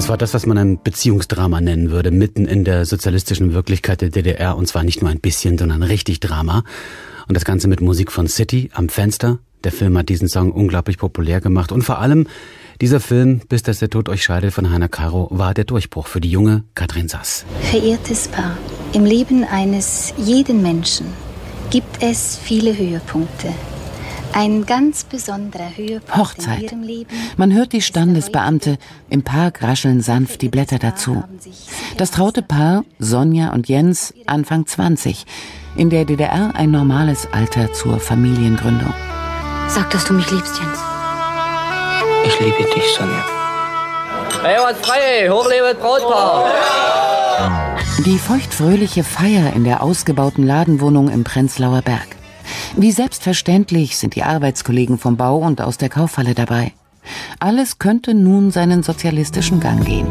Es war das, was man ein Beziehungsdrama nennen würde, mitten in der sozialistischen Wirklichkeit der DDR. Und zwar nicht nur ein bisschen, sondern richtig Drama. Und das Ganze mit Musik von City am Fenster. Der Film hat diesen Song unglaublich populär gemacht. Und vor allem dieser Film, Bis dass der Tod euch scheidet, von Heiner Caro, war der Durchbruch für die junge Katrin Sass. Verehrtes Paar, im Leben eines jeden Menschen gibt es viele Höhepunkte. Ein ganz besonderer Höhepunkt Hochzeit. in ihrem Leben. Man hört die Standesbeamte, im Park rascheln sanft die Blätter dazu. Das traute Paar, Sonja und Jens, Anfang 20. In der DDR ein normales Alter zur Familiengründung. Sag, dass du mich liebst, Jens. Ich liebe dich, Sonja. Hey, was frei, hochlebe Brautpaar! Die feuchtfröhliche Feier in der ausgebauten Ladenwohnung im Prenzlauer Berg. Wie selbstverständlich sind die Arbeitskollegen vom Bau und aus der Kaufhalle dabei. Alles könnte nun seinen sozialistischen Gang gehen.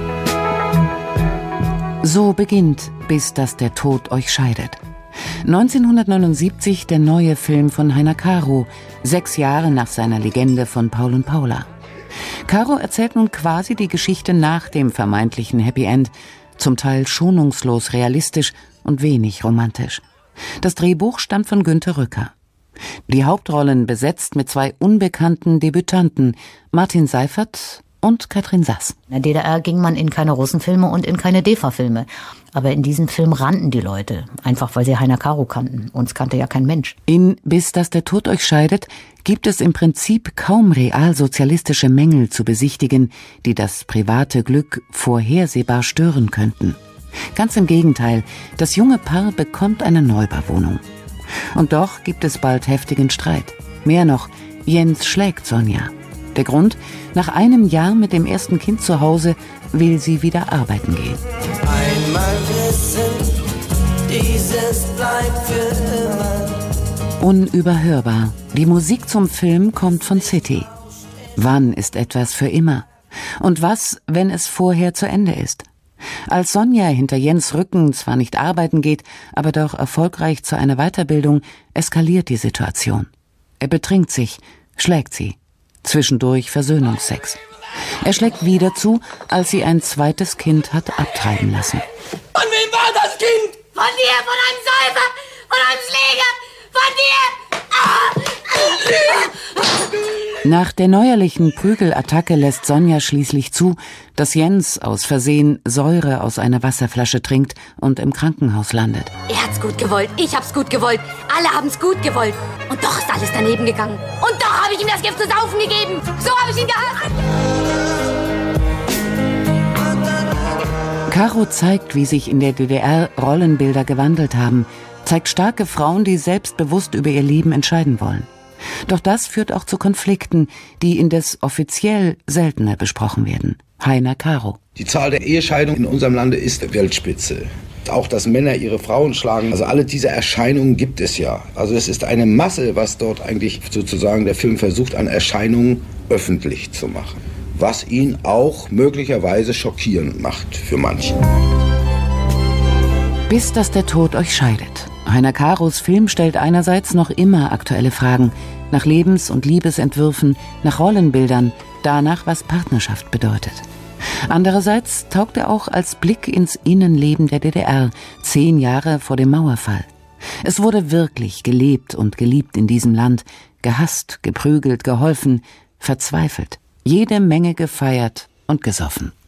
So beginnt Bis dass der Tod euch scheidet. 1979 der neue Film von Heiner Caro, 6 Jahre nach seiner Legende von Paul und Paula. Caro erzählt nun quasi die Geschichte nach dem vermeintlichen Happy End, zum Teil schonungslos realistisch und wenig romantisch. Das Drehbuch stammt von Günter Rücker. Die Hauptrollen besetzt mit 2 unbekannten Debütanten, Martin Seifert und Katrin Sass. In der DDR ging man in keine Russenfilme und in keine DEFA-Filme. Aber in diesem Film rannten die Leute, einfach weil sie Heiner Caro kannten. Uns kannte ja kein Mensch. In Bis dass der Tod euch scheidet gibt es im Prinzip kaum realsozialistische Mängel zu besichtigen, die das private Glück vorhersehbar stören könnten. Ganz im Gegenteil, das junge Paar bekommt eine Neubauwohnung. Und doch gibt es bald heftigen Streit. Mehr noch, Jens schlägt Sonja. Der Grund? Nach einem Jahr mit dem ersten Kind zu Hause will sie wieder arbeiten gehen. Einmal wissen, dieses bleibt für immer. Unüberhörbar. Die Musik zum Film kommt von City. Wann ist etwas für immer? Und was, wenn es vorher zu Ende ist? Als Sonja hinter Jens Rücken zwar nicht arbeiten geht, aber doch erfolgreich zu einer Weiterbildung, eskaliert die Situation. Er betrinkt sich, schlägt sie. Zwischendurch Versöhnungsex. Er schlägt wieder zu, als sie ein zweites Kind hat abtreiben lassen. Von wem war das Kind? Von dir, von einem Säufer, von einem Schläger, von dir! Nach der neuerlichen Prügelattacke lässt Sonja schließlich zu, dass Jens aus Versehen Säure aus einer Wasserflasche trinkt und im Krankenhaus landet. Er hat's gut gewollt, ich hab's gut gewollt, alle haben's gut gewollt. Und doch ist alles daneben gegangen. Und doch habe ich ihm das Gift zu saufen gegeben. So habe ich ihn gehasst. Caro zeigt, wie sich in der DDR Rollenbilder gewandelt haben, zeigt starke Frauen, die selbstbewusst über ihr Leben entscheiden wollen. Doch das führt auch zu Konflikten, die indes offiziell seltener besprochen werden. Heiner Caro. Die Zahl der Ehescheidungen in unserem Lande ist Weltspitze. Auch, dass Männer ihre Frauen schlagen, also alle diese Erscheinungen gibt es ja. Also es ist eine Masse, was dort eigentlich sozusagen der Film versucht, an Erscheinungen öffentlich zu machen. Was ihn auch möglicherweise schockierend macht für manche. Bis dass der Tod euch scheidet. Heiner Caros Film stellt einerseits noch immer aktuelle Fragen nach Lebens- und Liebesentwürfen, nach Rollenbildern, danach, was Partnerschaft bedeutet. Andererseits taugt er auch als Blick ins Innenleben der DDR, 10 Jahre vor dem Mauerfall. Es wurde wirklich gelebt und geliebt in diesem Land, gehasst, geprügelt, geholfen, verzweifelt, jede Menge gefeiert und gesoffen.